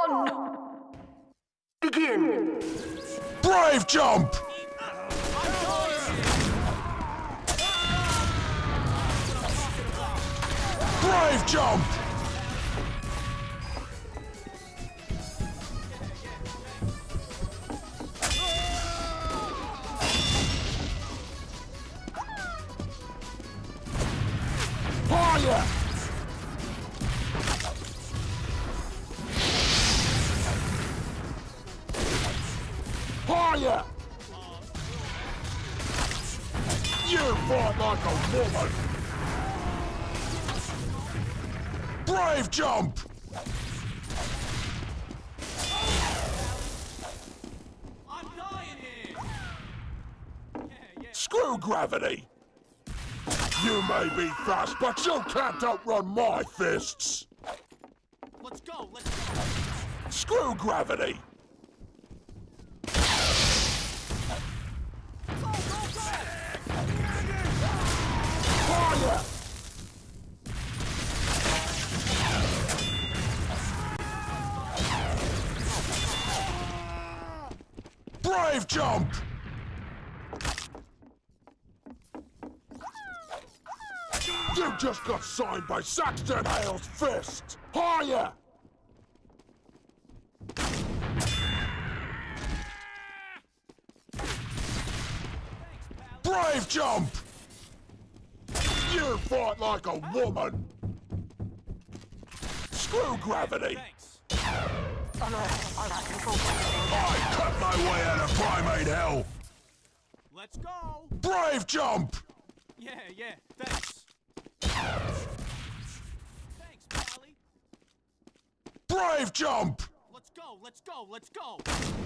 On! Begin! Brave jump! Brave jump! Higher! Higher! You fight like a woman! Brave jump! I'm dying here! Screw gravity! You may be fast, but you can't outrun my fists! Let's go, let's go! Screw gravity! Fire! Brave jump! You just got signed by Saxton Hale's fist! Higher! Brave jump! You fight like a woman! Screw gravity! Thanks. Unearthing all that control point. I cut my way out of primate hell! Let's go! Brave jump! Yeah, thanks. Thanks, Pally. Brave jump! Let's go, let's go, let's go!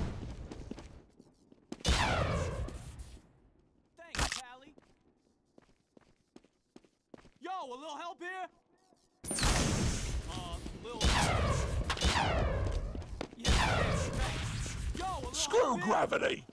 Thanks, Pally. Yo, a little help here? Little help. Yeah, thanks. Yo, a little Screw help here? gravity!